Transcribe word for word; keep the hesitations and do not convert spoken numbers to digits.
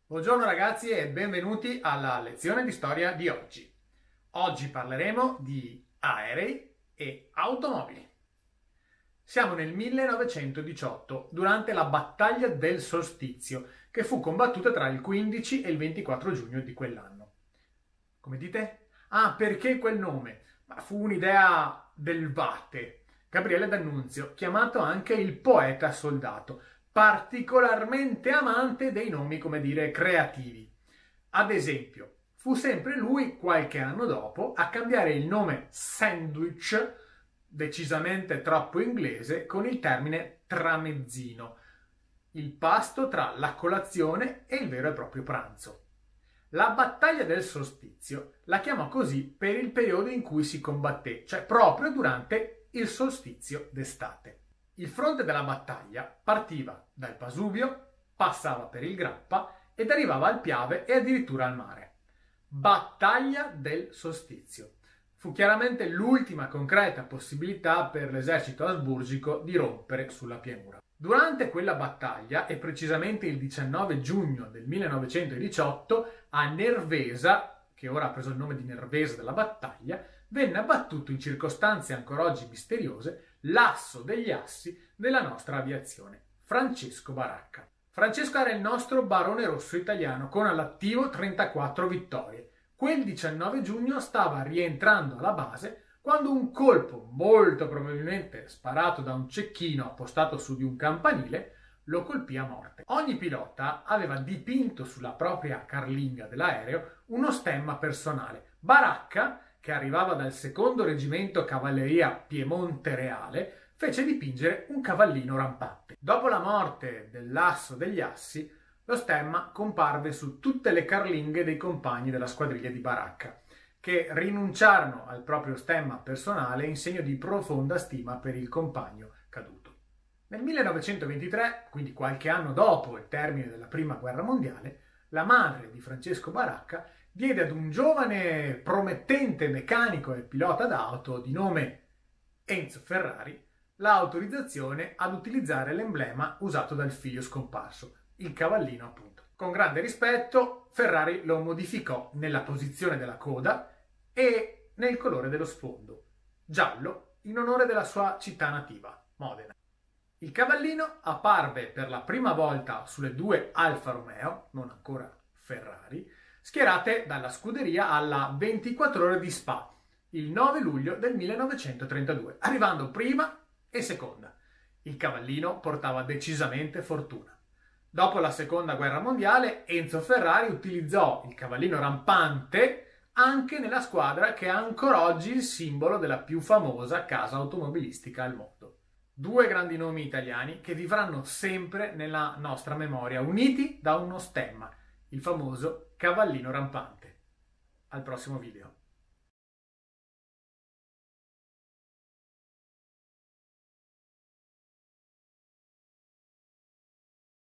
Buongiorno ragazzi e benvenuti alla lezione di storia di oggi. Oggi parleremo di aerei e automobili. Siamo nel millenovecentodiciotto, durante la battaglia del Solstizio, che fu combattuta tra il quindici e il ventiquattro giugno di quell'anno. Come dite? Ah, perché quel nome? Ma fu un'idea del Vate, Gabriele D'Annunzio, chiamato anche il poeta soldato, particolarmente amante dei nomi, come dire, creativi. Ad esempio, fu sempre lui, qualche anno dopo, a cambiare il nome sandwich, decisamente troppo inglese, con il termine tramezzino, il pasto tra la colazione e il vero e proprio pranzo. La battaglia del solstizio la chiamò così per il periodo in cui si combatté, cioè proprio durante il solstizio d'estate. Il fronte della battaglia partiva dal Pasubio, passava per il Grappa ed arrivava al Piave e addirittura al mare. Battaglia del solstizio. Fu chiaramente l'ultima concreta possibilità per l'esercito asburgico di rompere sulla pianura. Durante quella battaglia, e precisamente il diciannove giugno del millenovecentodiciotto, a Nervesa, che ora ha preso il nome di Nervesa della battaglia, venne abbattuto in circostanze ancora oggi misteriose l'asso degli assi della nostra aviazione, Francesco Baracca. Francesco era il nostro barone rosso italiano, con all'attivo trentaquattro vittorie. Quel diciannove giugno stava rientrando alla base quando un colpo, molto probabilmente sparato da un cecchino appostato su di un campanile, lo colpì a morte. Ogni pilota aveva dipinto sulla propria carlinga dell'aereo uno stemma personale. Baracca, che arrivava dal secondo reggimento cavalleria Piemonte Reale, fece dipingere un cavallino rampante. Dopo la morte dell'asso degli assi, lo stemma comparve su tutte le carlinghe dei compagni della squadriglia di Baracca, che rinunciarono al proprio stemma personale in segno di profonda stima per il compagno caduto. Nel millenovecentoventitré, quindi qualche anno dopo il termine della Prima Guerra Mondiale, la madre di Francesco Baracca diede ad un giovane promettente meccanico e pilota d'auto di nome Enzo Ferrari l'autorizzazione ad utilizzare l'emblema usato dal figlio scomparso, il cavallino appunto. Con grande rispetto, Ferrari lo modificò nella posizione della coda e nel colore dello sfondo, giallo, in onore della sua città nativa, Modena. Il cavallino apparve per la prima volta sulle due Alfa Romeo, non ancora Ferrari, schierate dalla scuderia alla ventiquattro ore di Spa, il nove luglio del millenovecentotrentadue, arrivando prima e seconda. Il cavallino portava decisamente fortuna. Dopo la seconda guerra mondiale, Enzo Ferrari utilizzò il cavallino rampante anche nella squadra che è ancora oggi il simbolo della più famosa casa automobilistica al mondo. Due grandi nomi italiani che vivranno sempre nella nostra memoria, uniti da uno stemma, il famoso cavallino rampante. Al prossimo video.